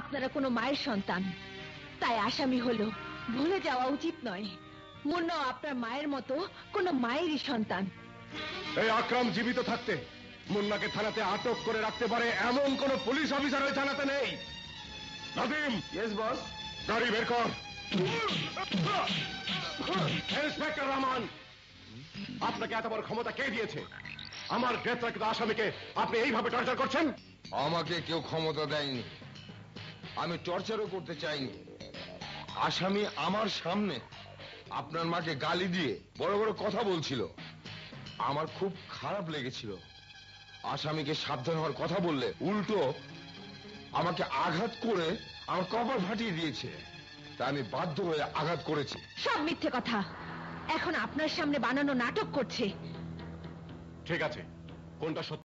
আপনারা কোনো মায়ের সন্তান, তাই আসামি হলো ভুলে যাওয়া উচিত নয়। মুন্নাও আপনার মায়ের মতো কোনো মায়েরই সন্তান। এই আকরাম জীবিত থাকতে মুন্নাকে থানাতে আটক করে রাখতে পারে এমন কোন পুলিশ অফিসার ওই থানাতে নেই। নাদিম। Yes boss. গাড়ি বের কর। ইন্সপেক্টর রহমান, আপনাকে এত বড় ক্ষমতা কে দিয়েছে? আমার গ্রেপ্তারকৃত আসামিকে আপনি এইভাবে টর্চার করছেন? আমাকে কেউ ক্ষমতা দেয়নি, আমি টর্চারও করতে চাইনি। আসামি আমার সামনে আপনার মাকে গালি দিয়ে বড় বড় কথা বলছিল, আমার খুব খারাপ লেগেছিল। আসামিকে সাবধান হওয়ার কথা বললে উল্টো আমাকে আঘাত করে আমার কপাল ফাটিয়ে দিয়েছে, তাই আমি বাধ্য হয়ে আঘাত করেছি। সব মিথ্যে কথা, এখন আপনার সামনে বানানো নাটক করছে। ঠিক আছে, কোনটা সত্যি